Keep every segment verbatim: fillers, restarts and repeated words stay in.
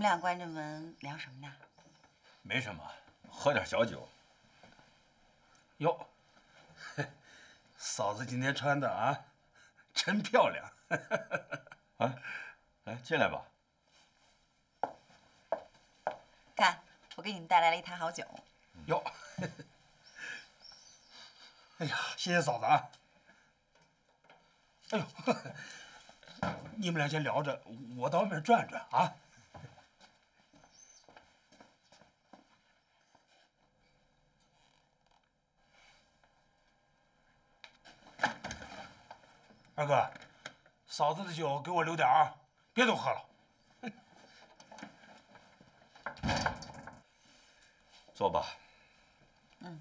们俩关着门聊什么呢？ 没什么，喝点小酒。 哟，嫂子今天穿的啊，真漂亮。 啊，来进来吧。 看，我给你们带来了一坛好酒。 哟，哎呀，谢谢嫂子啊。哎呦，你们俩先聊着，我到外面转转啊。二哥，嫂子的酒给我留点啊，别都喝了。 坐吧。 嗯。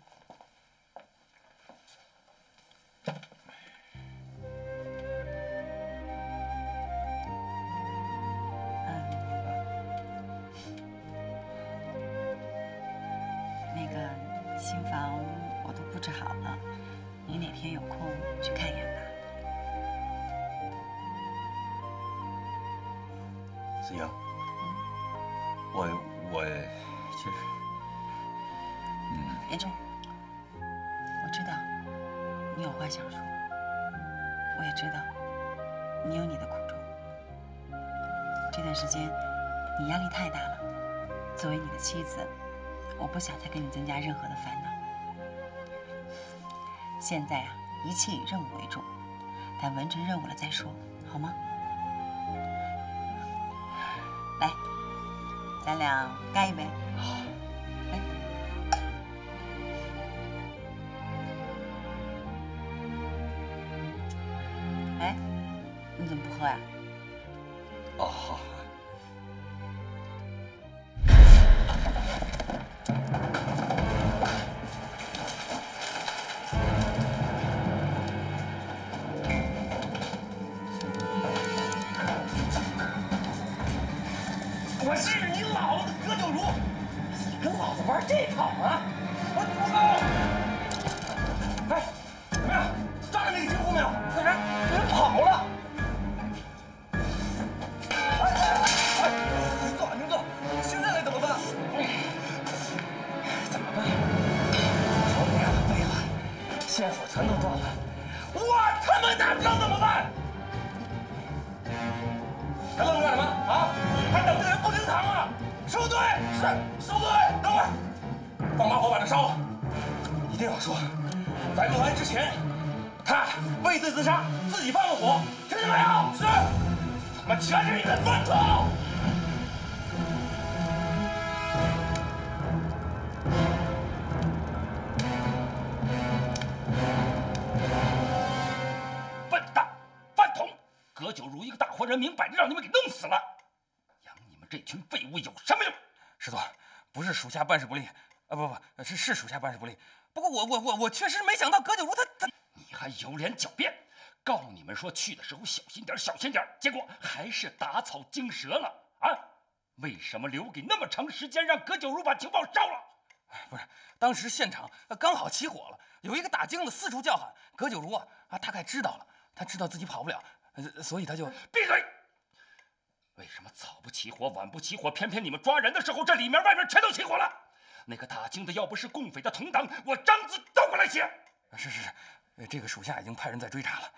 那个新房我都布置好了，你哪天有空去看一眼吧。 子英，我我其实，嗯， 连中，我知道你有话想说，我也知道你有你的苦衷。这段时间你压力太大了，作为你的妻子，我不想再给你增加任何的烦恼。现在啊，一切以任务为重，等完成任务了再说，好吗？来，咱俩干一杯。 好。 来。哎，你怎么不喝呀？ 哦，好。 我是你姥姥的葛九如，你跟老子玩这套啊！我我哎，怎么样？抓着那个金库没有？那人人跑了！哎哎哎！您坐，您坐，现在该怎么办？怎么办？说废话废话，线索全都断了，我他妈哪知道怎么办？还愣着干什么啊？还等着人不灵堂啊！收队！是，收队！等会儿，放把火把它烧了。一定要说，在落案之前，他畏罪自杀，自己放了火，听见没有？是。他妈全是一个饭桶！笨蛋，饭桶！葛九如一个大活人，明摆着让你们给弄死了。养你们这群废物有什么用？ 师座，不是属下办事不力，啊不不，是是属下办事不力。不过我我我我确实没想到葛九如他他， 你还有脸狡辩？告你们说去的时候小心点，小心点，结果还是打草惊蛇了啊！为什么留给那么长时间让葛九如把情报烧了？ 不是，当时现场刚好起火了，有一个打更的四处叫喊，葛九如啊啊大概知道了，他知道自己跑不了，所以他就闭嘴。为什么早不起火，晚不起火，偏偏你们抓人的时候，这里面外面全都起火了？那个打更的要不是共匪的同党，我章子倒过来写。 是是是，这个属下已经派人在追查了。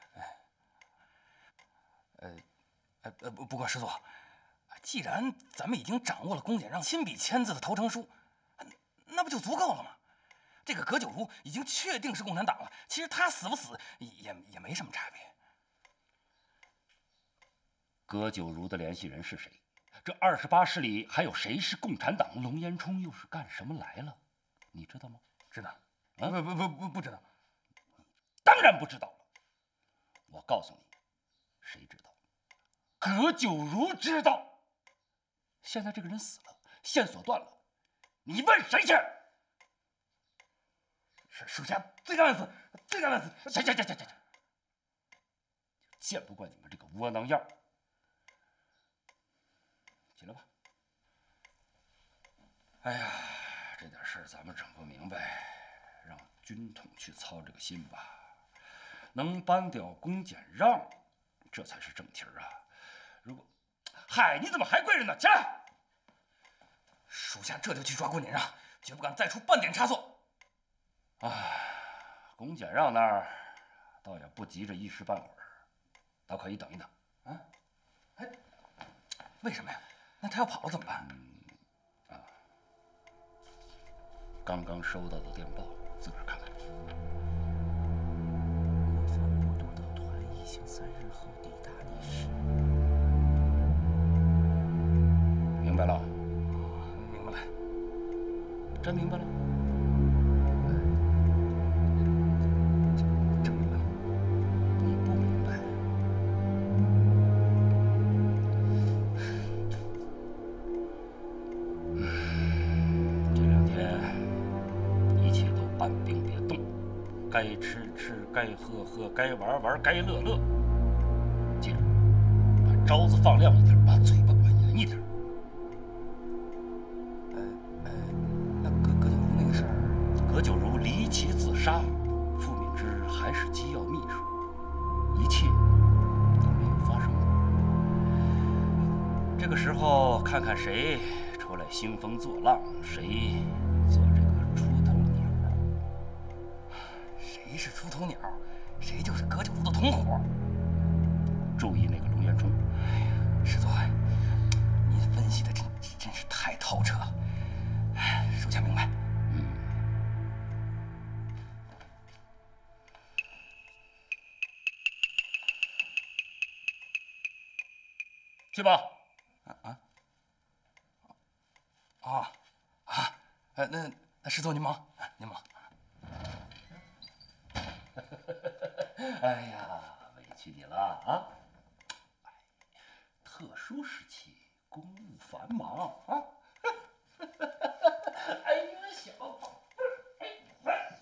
呃，呃呃不不过师座，既然咱们已经掌握了公检让亲笔签字的投诚书，那不就足够了吗？这个葛九如已经确定是共产党了，其实他死不死也也没什么差别。 葛九如的联系人是谁？这二十八师里还有谁是共产党？龙延冲又是干什么来了？你知道吗？ 知道？啊不不不不不知道。 当然不知道了。我告诉你，谁知道？葛九如知道。现在这个人死了，线索断了，你问谁去？ 是属下罪该万死，罪该万死。 行行行行行行，见不惯你们这个窝囊样。起来吧。哎呀，这点事儿咱们整不明白，让军统去操这个心吧。能搬掉公检让，这才是正题儿啊！如果，嗨，你怎么还跪着呢？起来！ 属下这就去抓龚俭让，绝不敢再出半点差错。 唉，龚俭让那儿倒也不急着一时半会儿，倒可以等一等。啊？ 哎，为什么呀？那他要跑了怎么办？ 嗯、啊，刚刚收到的电报，自个儿看看。 国防部督导团一行三日后抵达历史。 明白了？ 明白了。 真明白了？ 真明白了。 你不明白。嗯，这两天一切都按兵别动，该吃吃，该喝喝，该玩玩，该乐乐。记着，把招子放亮一点，把嘴巴管严一点。 呃呃，那葛葛九如那个事儿， 葛九如离奇自杀，傅敏之还是机要秘书，一切都没有发生。这个时候，看看谁出来兴风作浪，谁做这个出头鸟。 谁是出头鸟，谁就是葛九如的同伙。 注意那个龙元冲。 哎呀，师座，您分析的真真是太透彻了。哎，属下明白。 嗯。去吧。 啊啊啊！呃，那那师座您忙，您忙。 哎呀，委屈你了啊！哎，特殊时期，公务繁忙啊。哎呀，小宝贝儿，哎。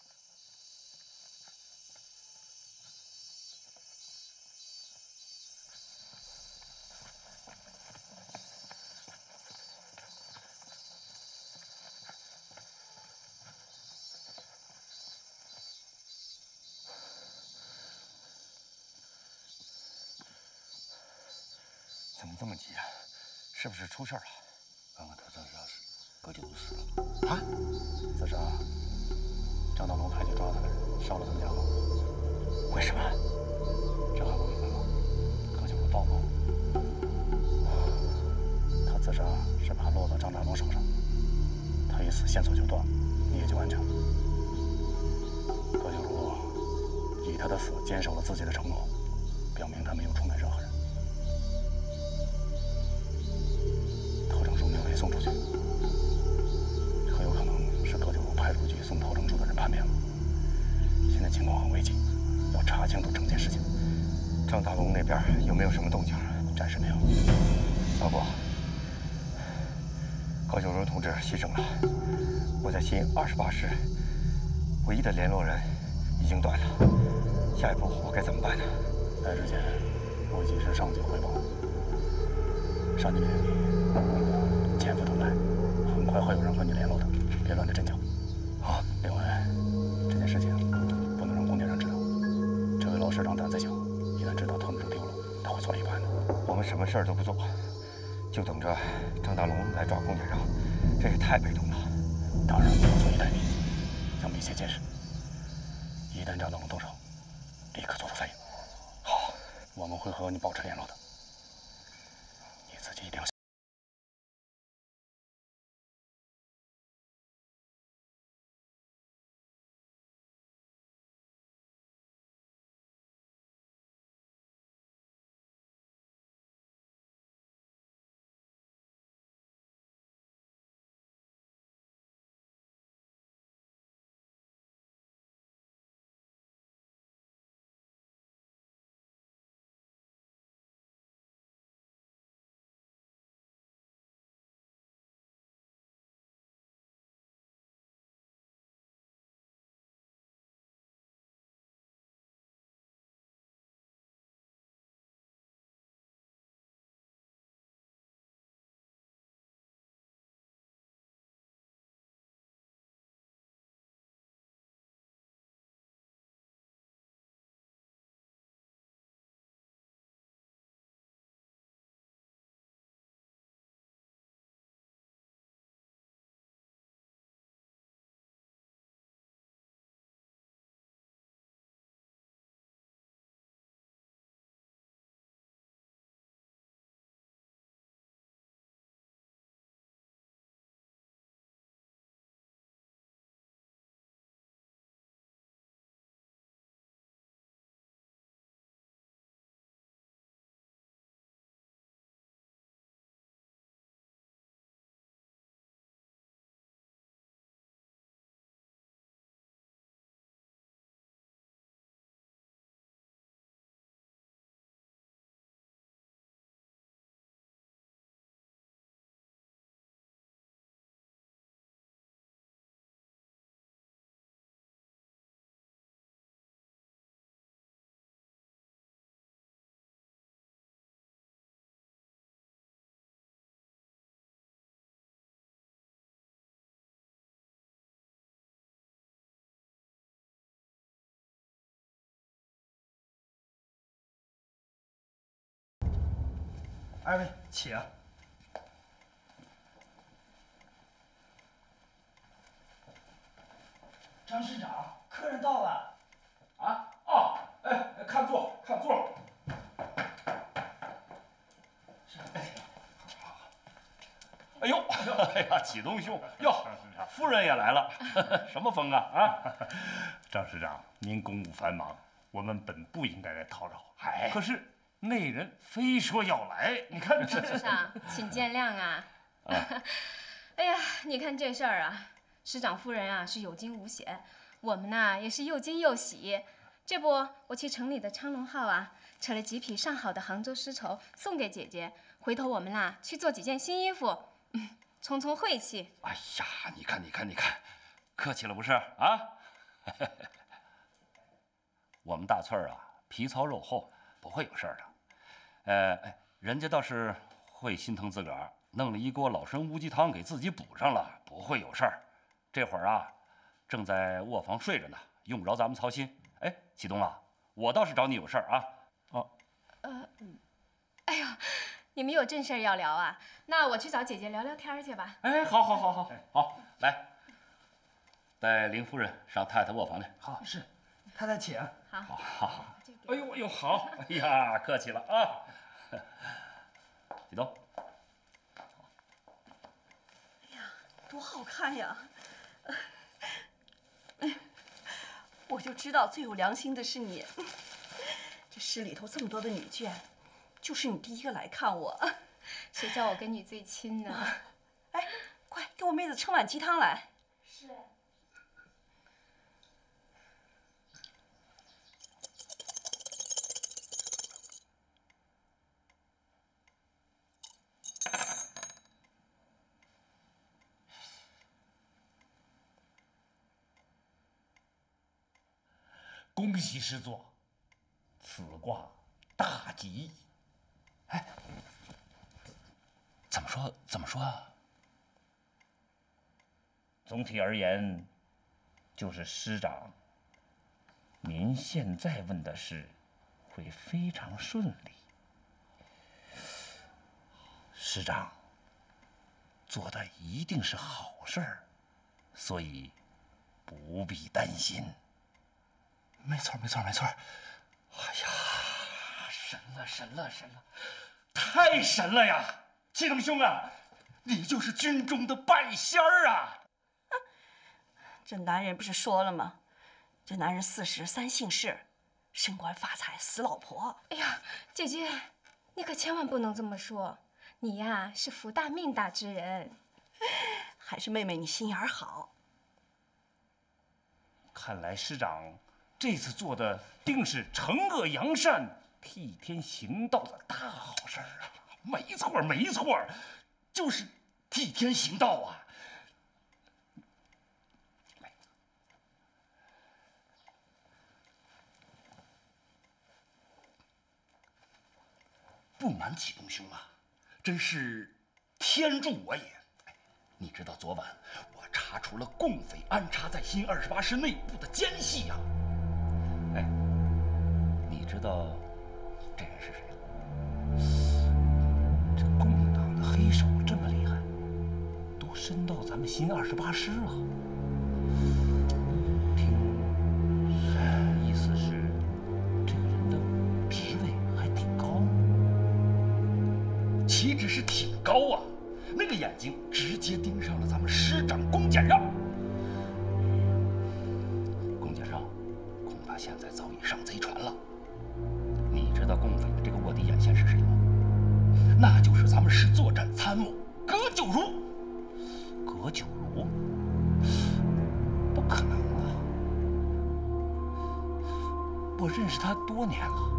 怎么这么急啊？是不是出事了？ 刚刚他自杀时，葛九如死了。 啊？ 自杀。张大龙派去抓他的人烧了他们家房。为什么？这还不明白吗？葛九如暴怒。他自杀是怕落到张大龙手上，他一死线索就断，你也就安全了。葛九如以他的死坚守了自己的承诺，表明他没有出卖任何人。陶成书没有被送出去，很有可能是葛九如派出去送陶成书的人叛变了。现在情况很危急，要查清楚整件事情。 张大龙那边有没有什么动静？ 暂时没有。 老伯，高九如同志牺牲了，我在新二十八师唯一的联络人已经断了，下一步我该怎么办呢？ 来之前，我已及时上级汇报。上级命令你潜伏等待，很快会有人和你联络的，别乱了阵脚。 好。 另外，这件事情不能让龚俭让知道。这位老师长胆子小，一旦知道陶成书丢了，他会错了一盘的。 我们什么事儿都不做，就等着张大龙来抓龚俭让，这也太被动了。 当然不能坐以待毙，要密切监视。一旦张大龙动手，立刻做出反应。好，我们会和你保持联络的。你自己一定要。 二位请。张市长，客人到了。 啊哦，哎，看座，看座。哎呦，哎呀，启东兄，哟，夫人也来了，什么风啊啊！ 张市长，您公务繁忙，我们本不应该来叨扰。 哎， 可是那人非说要来，你看这。 市长，请见谅啊。哎呀，你看这事儿啊，市长夫人啊是有惊无险，我们呐也是又惊又喜。这不，我去城里的昌隆号啊，扯了几匹上好的杭州丝绸送给姐姐，回头我们啦去做几件新衣服。嗯，匆匆晦气。 哎呀，你看，你看，你看，客气了不是啊？我们大翠儿啊，皮糙肉厚，不会有事儿的。呃，哎，人家倒是会心疼自个儿，弄了一锅老参乌鸡汤给自己补上了，不会有事儿。这会儿啊，正在卧房睡着呢，用不着咱们操心。哎，启东啊，我倒是找你有事儿啊。 哦，呃，哎呀。你们有正事儿要聊啊？那我去找姐姐聊聊天去吧。 哎，好，好，好，好，好，来，带林夫人上太太卧房去。 好，是，太太请。 好， 好，好，好。哎呦，哎呦，好，哎呀，客气了啊。启东。 哎呀，多好看呀！哎，我就知道最有良心的是你。这市里头这么多的女眷。就是你第一个来看我， 谁叫我跟你最亲呢？ 哎，快给我妹子盛碗鸡汤来。 是。 恭喜师座，此卦大吉。 哎，怎么说？怎么说啊？ 总体而言，就是师长，您现在问的事会非常顺利。师长做的一定是好事儿，所以不必担心。 没错，没错，没错。哎呀！神了，神了，神了， 太神了呀！启东兄啊，你就是军中的半仙儿啊！ 这男人不是说了吗？这男人四十三姓氏，升官发财死老婆。 哎呀，姐姐，你可千万不能这么说，你呀是福大命大之人。 还是妹妹你心眼好。 看来师长这次做的定是惩恶扬善、替天行道的大好事儿啊！ 没错，没错，就是替天行道啊！不瞒启东兄啊，真是天助我也。你知道昨晚我查出了共匪安插在新二十八师内部的奸细呀、啊！哎，你知道这人是谁吗？ 这共党的黑手这么厉害，都伸到咱们新二十八师了。听意思是，这个人的职位还挺高。 岂止是挺高啊！那个眼睛直接盯上了咱们师长龚简让。龚简让恐怕现在早已上贼船了。你知道共匪的这个卧底眼线是谁吗？那就是咱们师作战参谋葛九如。 葛九如？不可能啊！我认识他多年了。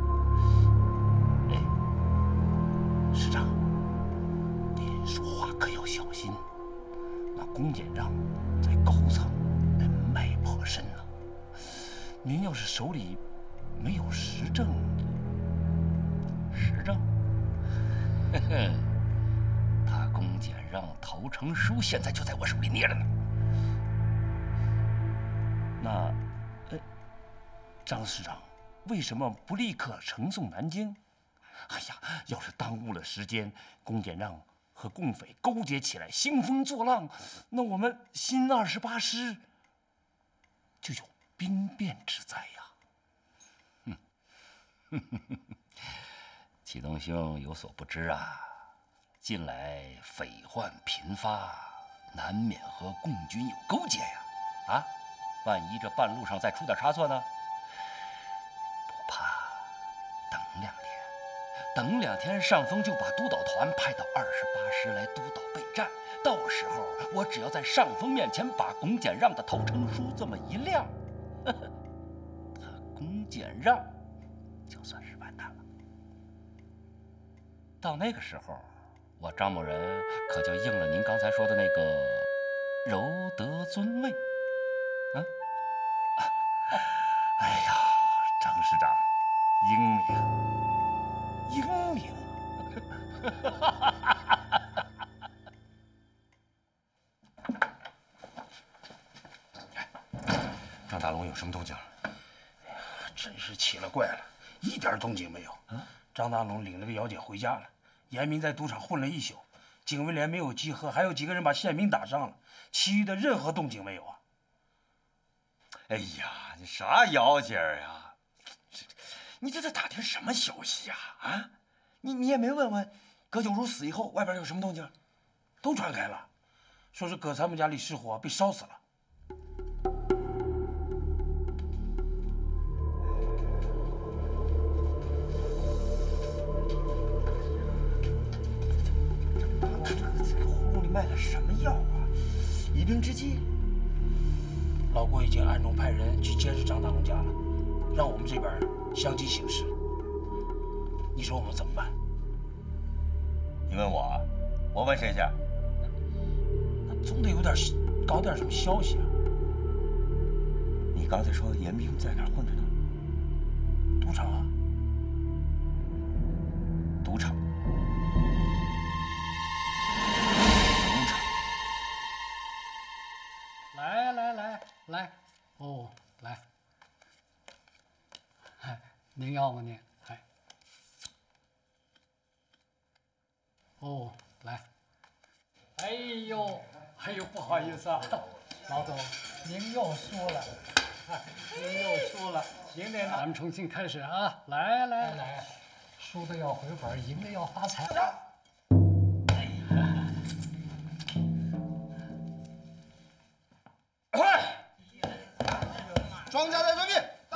哎，师长，您说话可要小心。那龚简让在高层人脉颇深啊。您要是手里没有实证， 实证？呵呵，他龚简让投诚书现在就在我手里捏着呢。 那，呃，张师长为什么不立刻呈送南京？ 哎呀，要是耽误了时间，公检让和共匪勾结起来，兴风作浪，那我们新二十八师就有兵变之灾呀！哼，启东兄有所不知啊，近来匪患频发，难免和共军有勾结呀！啊，万一这半路上再出点差错呢？我怕等两天，等两天上峰就把督导团派到二十八师来督导备战。到时候我只要在上峰面前把龚简让的投诚书这么一亮，呵呵，他龚简让就算是完蛋了。到那个时候，我张某人可就应了您刚才说的那个柔德尊位。嗯，哎呀，张师长英明，英明。 张大龙有什么动静？哎呀，真是奇了怪了，一点动静没有。啊，张大龙领了个姚姐回家了，严明在赌场混了一宿，警卫连没有集合，还有几个人把宪兵打伤了，其余的任何动静没有啊。 哎呀，你啥姚姐呀？这，你这在打听什么消息呀？啊，你你也没问问葛九如死以后外边有什么动静？ 都传开了，说是葛参谋家李世火被烧死了。 这个这个葫芦里卖的什么药啊？一病之计？ 老郭已经暗中派人去监视张大龙家了，让我们这边相继行事。你说我们怎么办？ 你问我，我问谁去？ 那总得有点搞点什么消息啊！ 你刚才说严兵在哪儿混着呢？ 赌场啊。 赌场。赌场。 来来来来，哦，来。哎，您要吗您？哎。哦，来。哎呦，哎呦，不好意思啊，老总，您又输了，您又输了，赢的咱们重新开始啊！来来来，输的要回本，赢的要发财。 庄家在准备。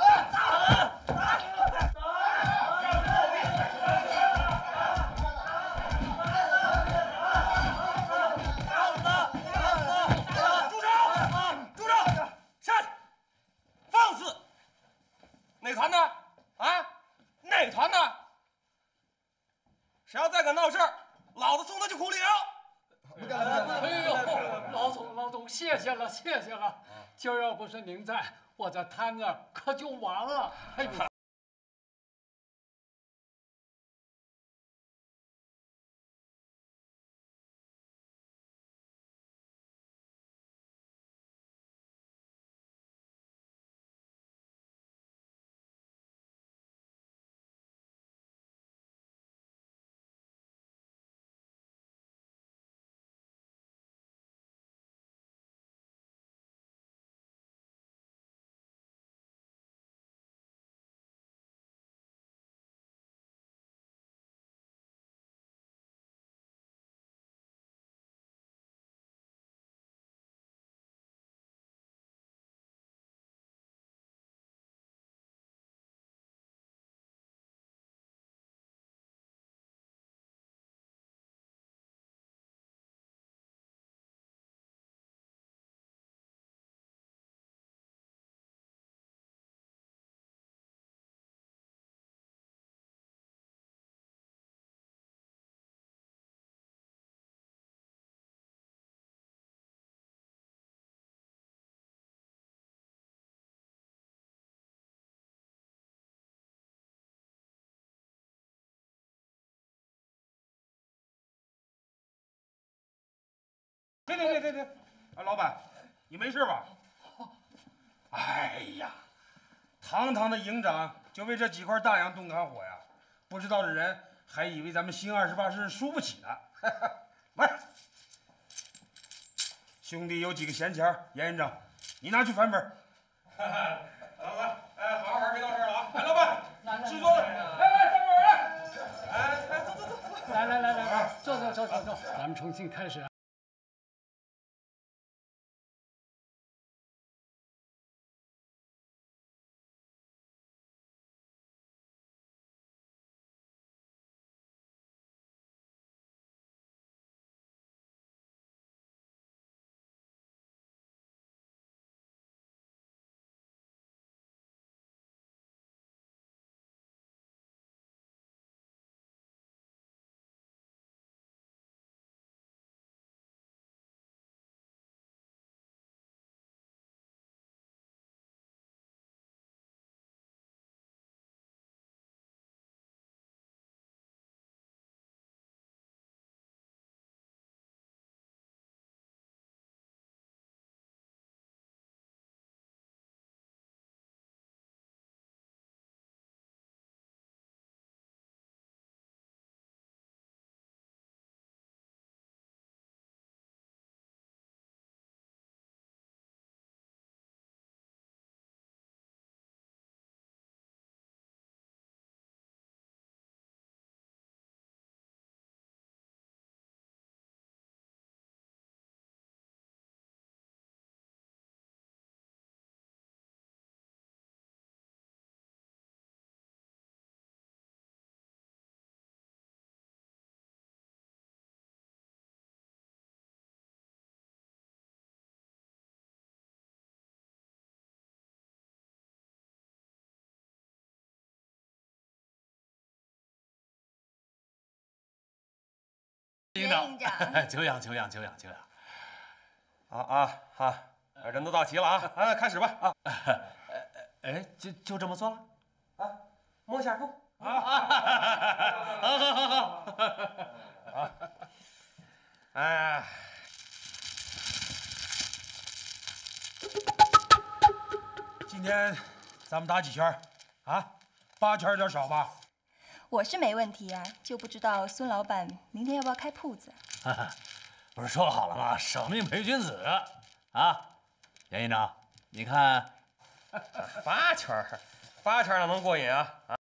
哪团的？啊，哪团的？谁要再敢闹事儿，老子送他去苦岭！ 哎呦，老总，老总，谢谢了，谢谢了。今儿要不是您在，我这摊子可就完了。哎呦！ 停停停停停！哎，老板，你没事吧？哎呀，堂堂的营长就为这几块大洋动肝火呀！不知道的人还以为咱们新二十八师输不起呢。来，兄弟有几个闲钱，严院长，你拿去翻本。 来来，哎，好好玩，别闹事了啊！哎，老板，制作的，来来， 上面人，哎哎，走走走， 来来来来来，坐坐坐坐坐，咱们重新开始。 营长，久仰久仰久仰久仰。 啊啊好，人都到齐了啊，啊，开始吧啊！ 哎，就就这么做了？ 啊，摸下腹啊！好好好好。 啊！哎， 今天咱们打几圈啊？八圈有点少吧？ 我是没问题啊，就不知道孙老板明天要不要开铺子？ 不是说好了吗？舍命陪君子啊！严院长，你看， 八圈，八圈哪能过瘾啊？啊！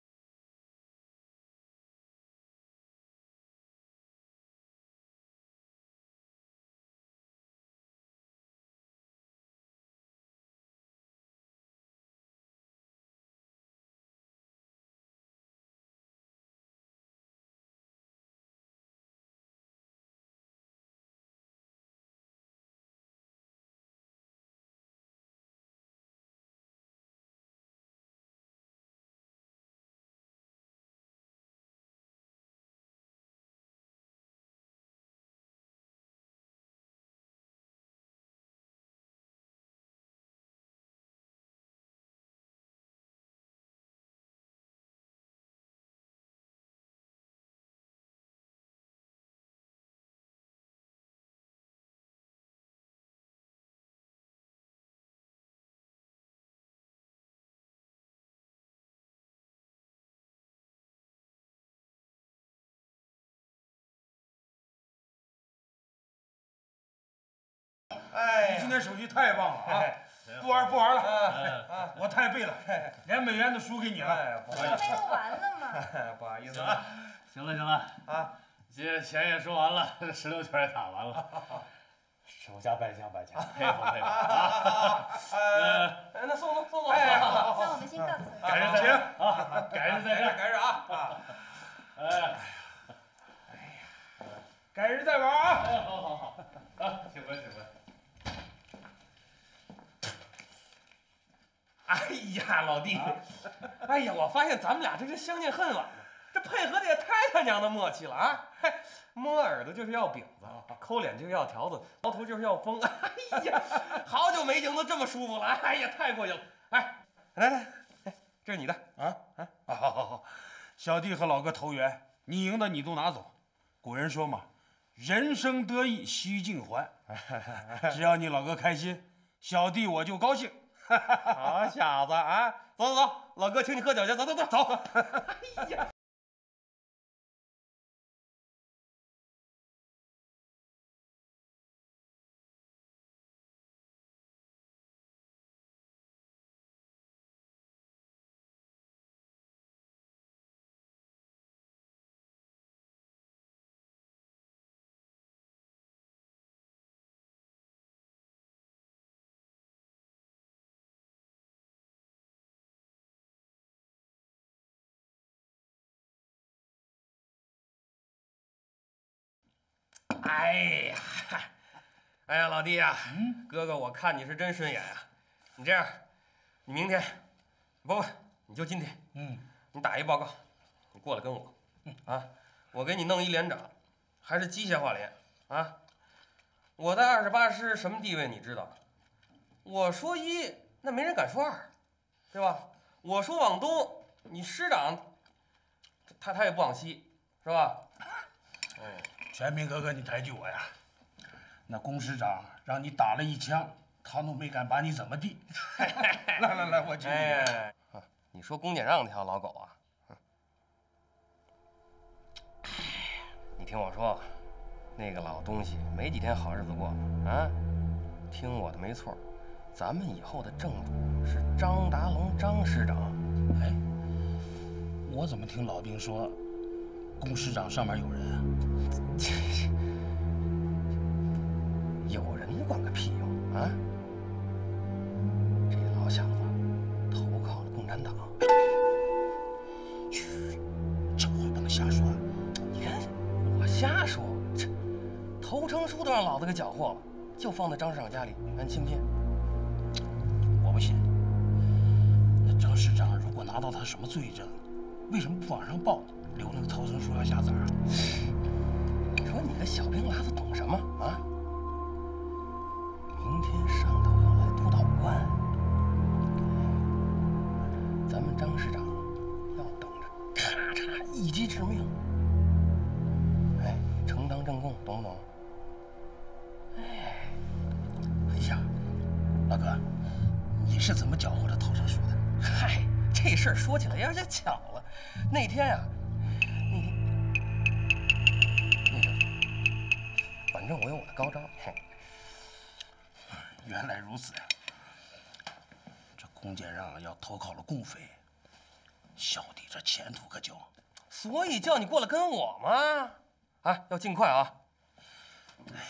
哎，你今天手气太棒了啊！不玩不玩了，我太背了，连美元都输给你了。 不是没有完了吗？ 不好意思了，行了行了啊！今天钱也说完了，十六圈也打完了，手下败将败将，佩服佩服啊！ 呃，那送送送送， 哎，那我们先告辞。 改日再见啊！改日再见， 改日啊！ 哎， 哎呀，改日再玩啊！ 哎，好好好，啊，请回请回。 哎呀，老弟，哎呀，我发现咱们俩这是相见恨晚呢，这配合的也太他娘的默契了啊！嗨，摸耳朵就是要饼子，抠脸就是要条子，挠头就是要风。哎呀，好久没赢得这么舒服了！哎呀，太过瘾了！哎，来来来，这是你的啊啊！好好好，小弟和老哥投缘，你赢的你都拿走。古人说嘛，人生得意须尽欢，只要你老哥开心，小弟我就高兴。 好小子啊！走走走，老哥请你喝酒去，走走走走。哎呀！ 哎呀，哎呀，老弟呀，嗯，哥哥，我看你是真顺眼啊。你这样，你明天，不不，你就今天，嗯，你打一报告，你过来跟我，嗯啊，我给你弄一连长，还是机械化连啊。我在二十八师什么地位你知道？我说一，那没人敢说二，对吧？我说往东，你师长，他他也不往西，是吧？ 哎，全民哥哥，你抬举我呀！那龚师长让你打了一枪，他都没敢把你怎么地。来来来，我敬你。 哎，啊，你说龚简让那条老狗啊？嗯，你听我说，那个老东西没几天好日子过了啊！听我的没错，咱们以后的正主是张达龙张师长。 哎，我怎么听老兵说，龚师长上面有人啊？ 有人管个屁用啊！这老小子投靠了共产党。 嘘，这话不能瞎说。 你看，我瞎说，这投诚书都让老子给缴获了，就放在张师长家里安钦片。 我不信。那张师长如果拿到他什么罪证，为什么不往上报，留那个投诚书要下子啊？ 你说你个小兵喇子懂什么啊？明天上头要来督导官，咱们张师长要等着咔嚓一击致命。哎，承当正供，懂不懂？ 哎，哎呀，老哥，你是怎么缴获这投诚书的？ 嗨，这事儿说起来有点巧了。那天呀、啊，那天那个，反正我有我的高招。嘿。 原来如此呀！这龚简让要投靠了共匪，小弟这前途可就…… 所以叫你过来跟我嘛！哎，要尽快啊！ 哎，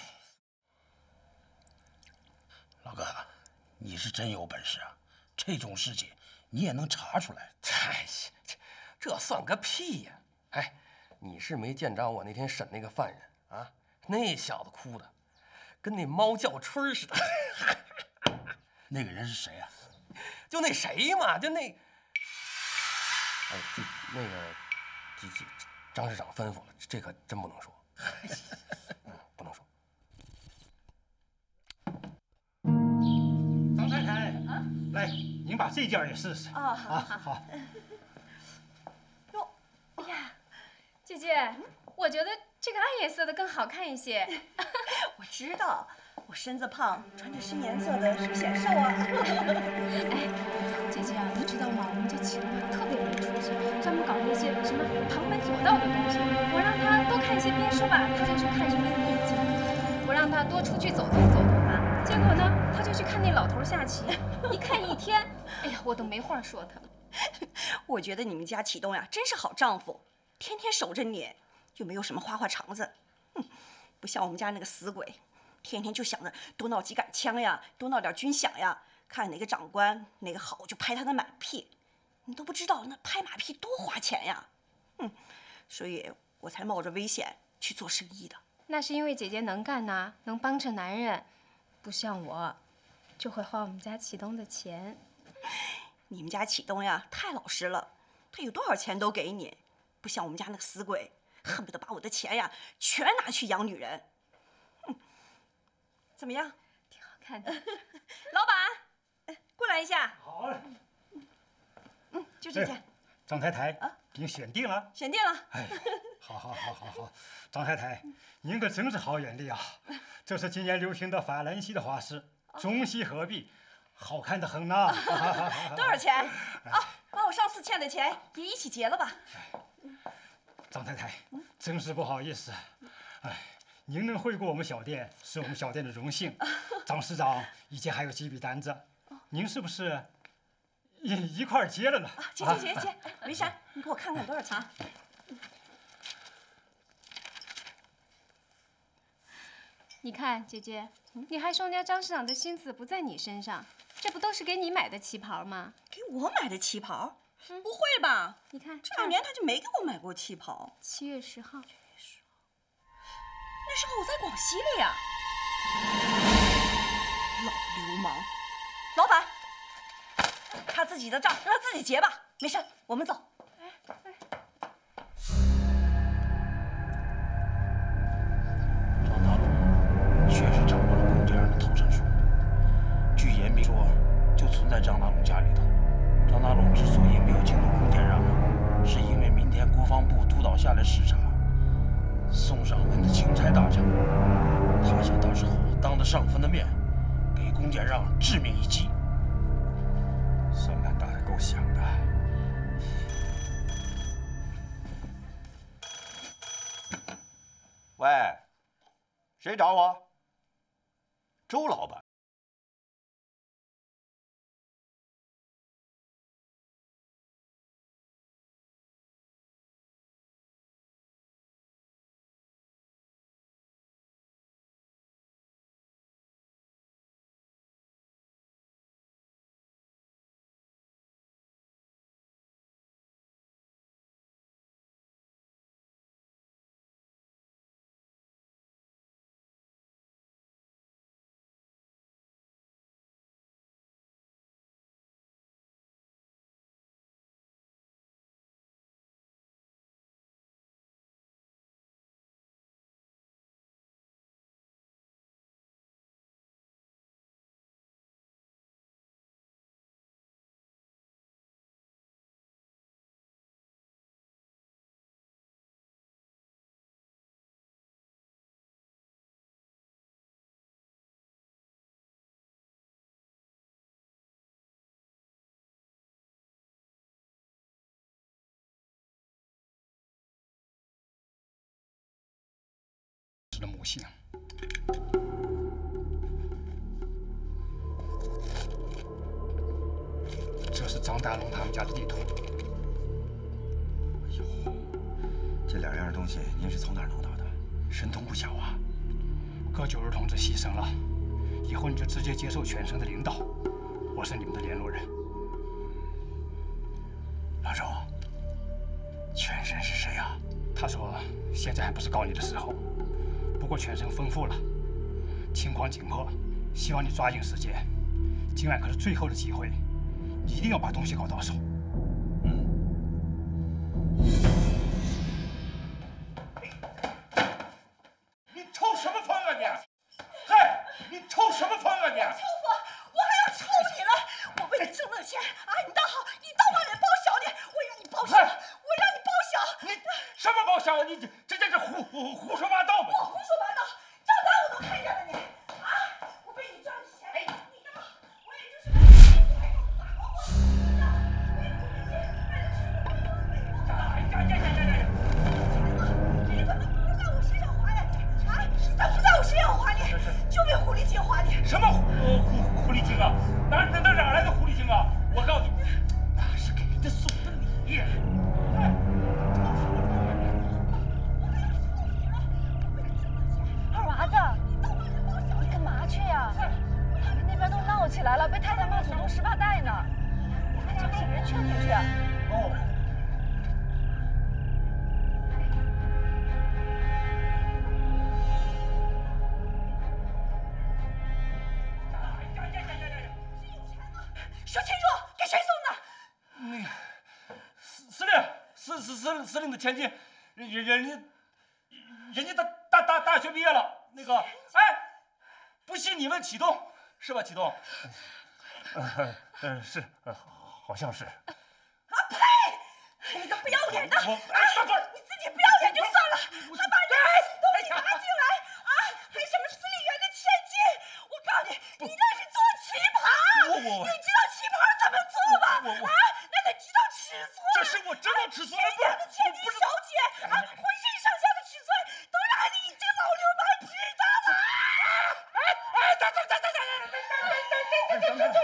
老哥，你是真有本事啊！这种事情你也能查出来？ 哎，这这算个屁呀！哎，你是没见着我那天审那个犯人啊？那小子哭的跟那猫叫春似的。 那个人是谁啊？ 就那谁嘛，就那……哎，这那个，这这张师长吩咐了，这可真不能说。嗯，不能说。 张太太，啊，来，您把这件也试试。 啊，好，好， 好。 哟， 哎呀，姐姐，我觉得这个暗颜色的更好看一些。 我知道。我身子胖，穿着深颜色的是不是显瘦啊？ 哎，姐姐啊，你知道吗？我们家启东啊特别没出息，专门搞那些什么旁门左道的东西。我让他多看一些兵书吧，他就去看什么易经；我让他多出去走动走动吧，结果呢，他就去看那老头下棋，一看一天，哎呀，我都没话说他。 我觉得你们家启东呀，真是好丈夫，天天守着你，又没有什么花花肠子，哼，不像我们家那个死鬼。天天就想着多闹几杆枪呀，多闹点军饷呀，看哪个长官哪个好就拍他的马屁。你都不知道那拍马屁多花钱呀，嗯，所以我才冒着危险去做生意的。 那是因为姐姐能干呐，能帮衬男人，不像我，就会花我们家启东的钱。 你们家启东呀，太老实了，他有多少钱都给你，不像我们家那个死鬼，恨不得把我的钱呀全拿去养女人。怎么样？ 挺好看的。 老板，过来一下。 好嘞。 嗯，就这件。 张太太，啊，您选定了？ 选定了。 哎，好好好好好，张太太，您可真是好眼力啊！这是今年流行的法兰西的花式，中西合璧，好看的很呐。 多少钱？啊，把我上次欠的钱也一起结了吧。 张太太，真是不好意思，哎。您能会过我们小店，是我们小店的荣幸。张师长以前还有几笔单子，您是不是一一块儿结了呢？ 啊，结结结结！梅山，你给我看看多少钱？ 你看，姐姐，你还说人家张师长的心思不在你身上，这不都是给你买的旗袍吗？ 给我买的旗袍？嗯、不会吧？ 你看， 这两年他就没给我买过旗袍。 七月十号。 那时候我在广西了呀。老流氓！老板，他自己的账让他自己结吧，没事，我们走。哎哎。 张大龙确实掌握了龚建让的投诚书，据严明说，就存在张大龙家里头。张大龙之所以没有惊动龚建让，是因为明天国防部督导下来视察，宋尚文的钦差大臣，他想到时候当着上峰的面，给龚建让致命一击。 算盘打得够响的。喂，谁找我？周老板。 的母姓。这是张大龙他们家的地图。 哎呦，这两样东西您是从哪儿弄到的？神通不小啊！ 葛九儿同志牺牲了，以后你就直接接受全省的领导，我是你们的联络人。 老周，全省是谁啊？ 他说现在还不是告你的时候。 不过全省丰富了，情况紧迫，希望你抓紧时间。今晚可是最后的机会，一定要把东西搞到手。 嗯。 你抽什么风啊你？嗨，你抽什么风啊你？ 抽我，我还要抽你了！我为了挣那钱啊，你倒好，你倒把脸包小点，我让你包小，我让你包小。 你什么包小？你这这这这胡胡胡说八道嘛！ 我胡说八道，账单我都看见了你啊！我被你赚的钱，你干嘛？我也就是为了你，我还要打包我，真的，为了你这些，哎呀呀呀呀呀！你怎么不在我身上花呀你？啊，你咋不在我身上花你？就为狐狸精花你？ 什么狐狐狐狸精啊？哪哪哪哪来的狐狸精啊？我告诉你，那是给人家送的礼。哎。 起来了，被太太骂祖宗十八代呢，我还叫几个人劝你去。 哦。 说清楚，给谁送的？ 那个司司令，司司司司令的千金，人人家人家大大大大学毕业了。那个，哎，不信你问启东。 是吧，启东？ 呃，呃，是，呃，好像是。 啊呸！你个不要脸的！ 我哎，大嘴！ 你自己不要脸就算了，还把人家启东你拉进来啊！还什么司令员的千金？我告诉你，你这是做旗袍！ 我我你知道旗袍怎么做吗？啊，那得知道尺寸。 这是我知道尺寸，不是的千金小姐啊，浑身上下的尺寸都让你这个老流氓知道了！ 哎哎，等等等等等。 姐姐，姐姐，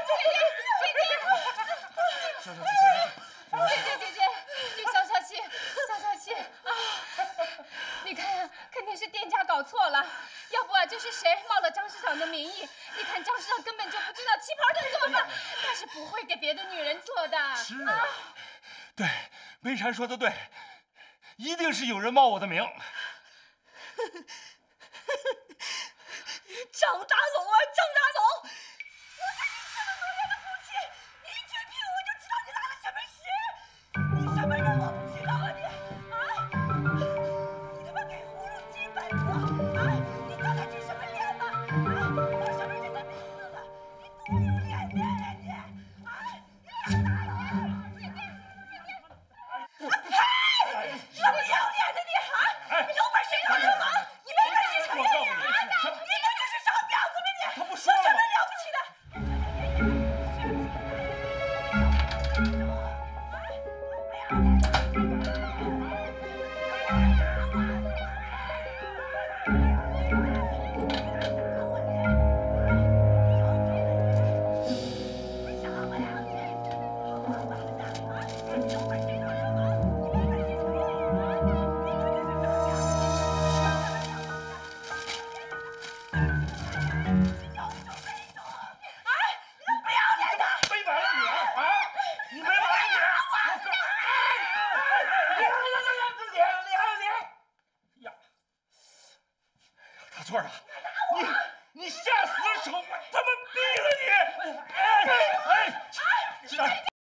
姐姐，姐姐，你消消气，消消气啊！你看呀，肯定是店家搞错了，要不啊就是谁冒了张市长的名义。你看张市长根本就不知道旗袍的做法，他是不会给别的女人做的。 是啊，对，梅山说的对，一定是有人冒我的名。 张大龙啊，张大龙！我是你这么多年的父亲，你一绝聘我就知道你来了什么事。你什么人我不知道啊你！啊！你他妈给葫芦鸡本子！啊！你刚才去什么店了？啊！叫什么人的名字了？你多有脸面呀你！啊！张大龙！哎！你他妈要脸的你啊！你有本事你老流氓！你没本事承认你啊！你不就是傻婊子吗你？ 他不说了吗？ 有什么了不起的？ 错了，你你下死手，我他妈毙了你！哎哎，知道。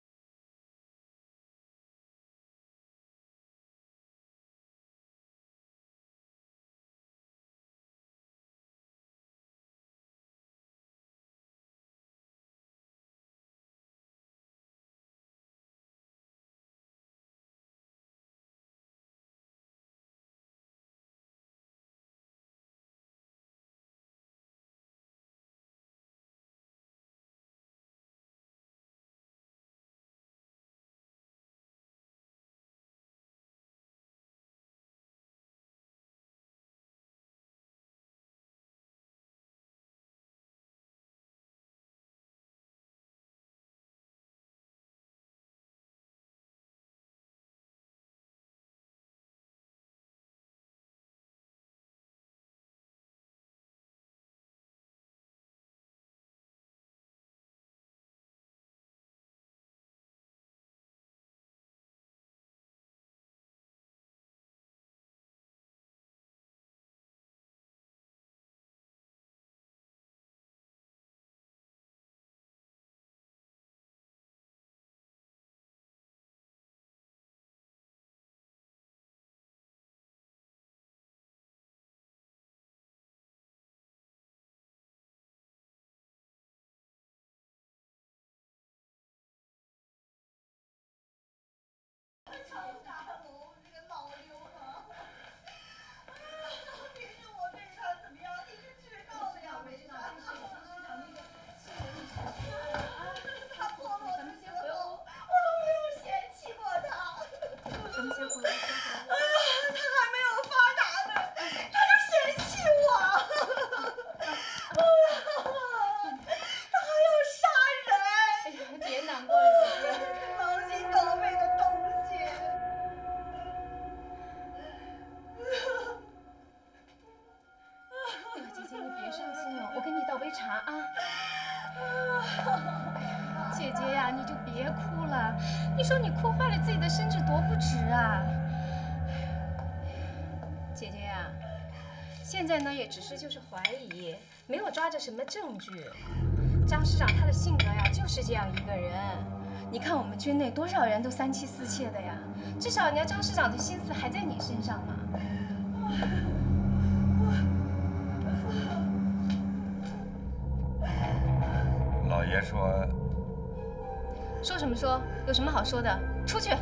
茶啊！姐姐呀，你就别哭了。你说你哭坏了自己的身子，多不值啊！姐姐呀，现在呢也只是就是怀疑，没有抓着什么证据。张师长他的性格呀，就是这样一个人。你看我们军内多少人都三妻四妾的呀，至少人家张师长的心思还在你身上嘛。 老爷说， 说什么说？有什么好说的？出去！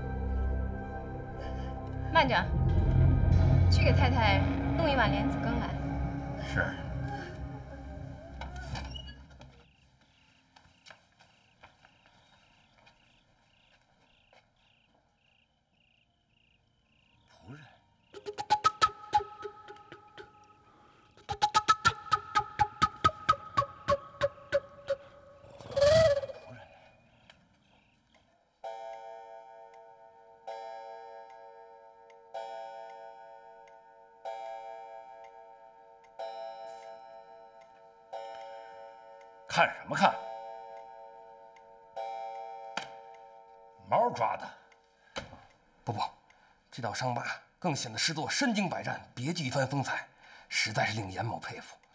慢着，去给太太弄一碗莲子羹来。 是。仆人。 看什么看？毛抓的。 不不，这道伤疤更显得师座身经百战，别具一番风采， 实在是令严某佩服。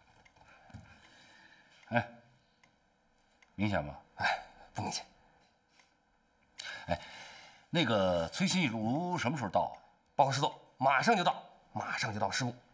哎，明显吗？ 哎，不明显。 哎，那个崔新如什么时候到？ 报告师座，马上就到，马上就到师部。